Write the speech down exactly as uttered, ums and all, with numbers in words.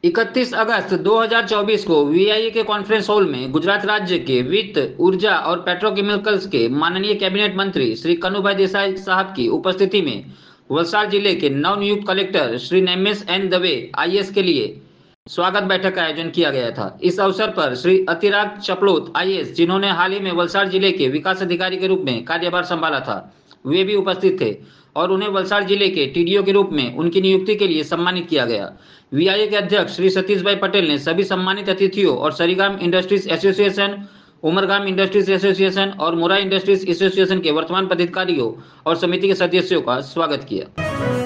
इकतीस अगस्त दो हज़ार चौबीस को वीआईए के कॉन्फ्रेंस हॉल में गुजरात राज्य के वित्त, ऊर्जा और पेट्रोकेमिकल्स के माननीय कैबिनेट मंत्री श्री कनुभाई देसाई साहब की उपस्थिति में वलसाड जिले के नवनियुक्त collector Shri Naimesh N Dave IAS के लिए स्वागत बैठक का आयोजन किया गया था। इस अवसर पर श्री अतिराग चपलोत आईएएस, जिन्होंने हाल ही में वलसाड जिले के विकास अधिकारी के रूप में कार्यभार संभाला था, वे भी उपस्थित थे और उन्हें वलसाड जिले के टीडीओ के रूप में उनकी नियुक्ति के लिए सम्मानित किया गया। वीआईए के अध्यक्ष श्री सतीश भाई पटेल ने सभी सम्मानित अतिथियों और Sarigam industries association, Umargam industries association और मुरा इंडस्ट्रीज एसोसिएशन के वर्तमान पदाधिकारियों और समिति के सदस्यों का स्वागत किया।